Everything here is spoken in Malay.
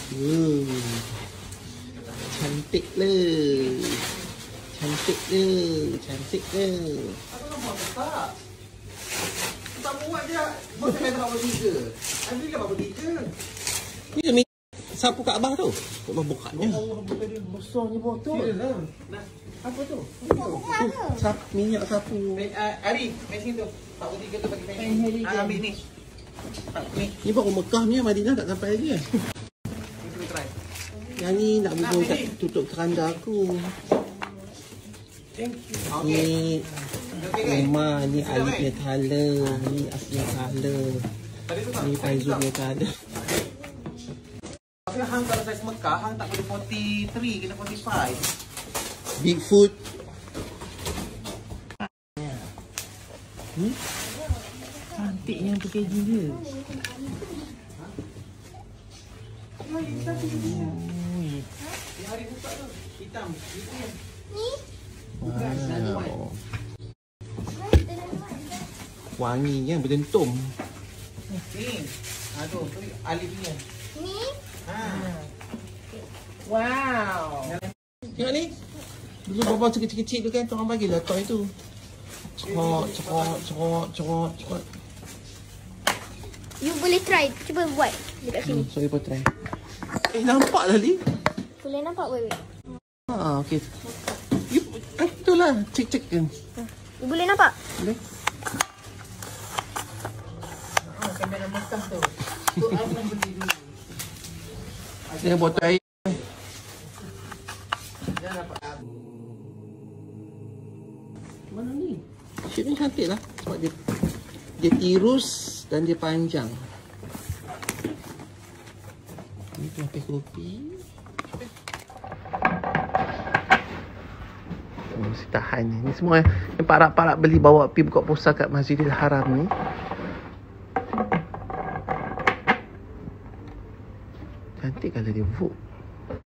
Cantik le. Cantik le. Cantik le. Aku nak buat tak? Tak buat je. Buat sampai berapa tiga? Ada ke berapa tiga? Ni demi sapu kat abah tu. Kau bukanya. Allah, bukan dia besarnya botol. Nah, apa tu? Sap minyak sapu. Ari, main sini tu. 43 tu bagi main. Ambil ni. Ni. Ni baru Mekah ni, Madinah tak sampai lagi. Kita try. Yang ni nak bubuh kat tutup keranda aku. Thank you. Ni Umar, ni Alif punya colour, ni Asli colour, ni Faizul punya colour. Tapi hang kalau saiz Mekah, hang tak boleh 43, kena 45. Bigfoot. Cantik yang pakai dia. Hari buka tu, hitam. Ni? Wow. Wangi kan, berdentum. Ni. Aduh, tu Alif punya. Ni? Wow. Tengok ni. Dulu babang kecil-kecil tu kan, orang bagilah toy tu. Cekot. You boleh try. Cuba buat dekat sini. So, you try. Nampak lah, Li. Boleh nampak, wait. Okey. Itulah, cek kan. You boleh nampak? Boleh. Kamera Mekah tu. Tu aku beli dulu. Dia botol air. Dia dapat Mana ni? Shape ni cantik lah. Sebab dia tirus dan dia panjang. Ni pelapis kopi. Mesti tahan ni. Ni semua yang parak-parak beli bawa pergi buka puasa kat Masjidil Haram ni. Cantik kalau dia vogue.